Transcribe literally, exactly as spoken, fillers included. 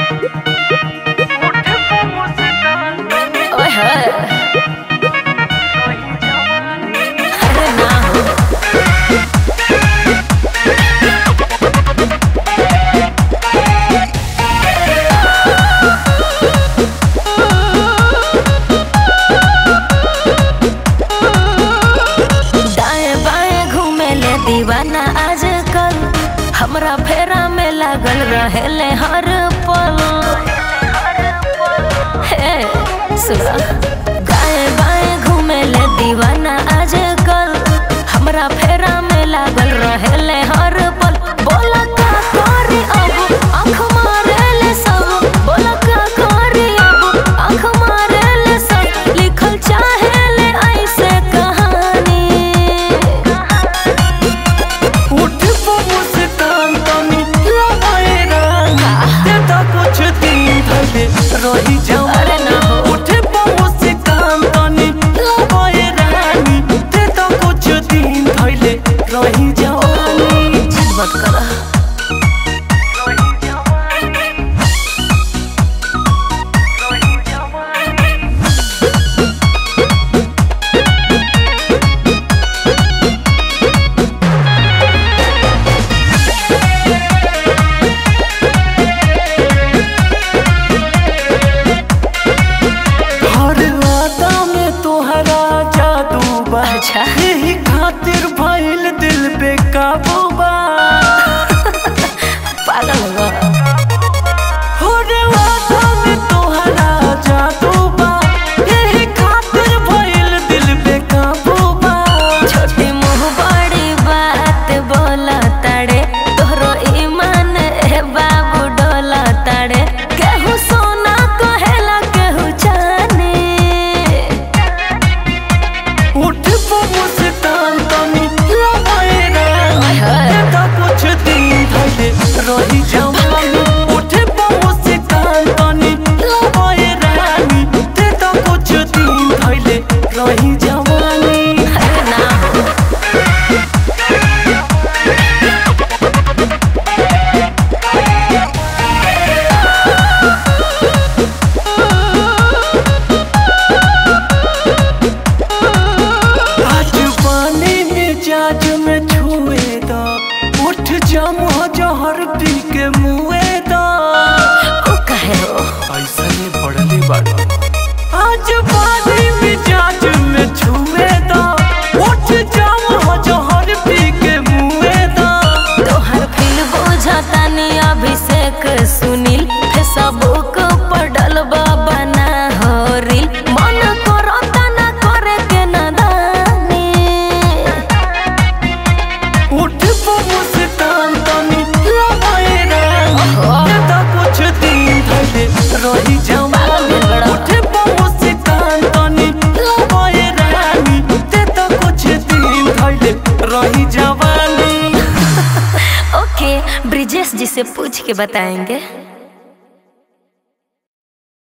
ओए होए अरे ना हो दाएं बाएं घूमे ले दीवाना आजकल, हमरा फेरा में लागल रहेले हर पल। हे सुना दाएं बाएं घूमे ले दीवाना आजकल, हमरा फेरा में लागल रहेले हर पल। बोला का करी अब आँख मारे ले सब, बोला का करी अब आँख मारे ले सब। लिखल चाहे ले ऐसे कहानी, उठ मुस्कान तनी लगाए रानी, देता कुछ दिन धरे रही जाऊं। अरे ना हो उठ मुस्कान तनी लगाए रानी, देता कुछ दिन धरे रही जाऊं। जिद मत करा। हर वादा में तोहरा जादू बा, अच्छा यही खातिर भइल दिल पे काबू बा। पागल हो हर वादा में तोहरा जादू बा, यही खातिर भइल दिल पे काबू बा। छोटी मुँह बड़ी बात बोला ताड़े, तोहरो ईमान ए बाबू डोला ताड़े। केहू सोना कहेला केहू चांदी, उठ मुस्कान तनी लगाए रानी, देता कुछ दिन धरे रही जवानी। उठ मुस्कान तनी लगाए रानी, देता कुछ दिन धरे रही जवानी। अरे ना हो आज पानी मिजाज में छुए दा, उठ जाम जहर पी के मुए दा। ओ कहे हो ऐसा नहीं पड़ले बाड़ा। आज पानी मिजाज में छुए दा, उठ जाम जहर पी के मुए दा। तोहर फिल बुझता नी अभिषेक सुनील, फेसबुक पर डलबा बना हो रील। मन करता ना करे के नादानी, उठ मुस्कान तनी लगाए रानी, देता कुछ दिन धरे रही जवानी। उठ मुस्कान तनी लगाए रानी, देता कुछ दिन धरे रही जवानी। ओके ब्रिजेश जी से पूछ के बताएंगे।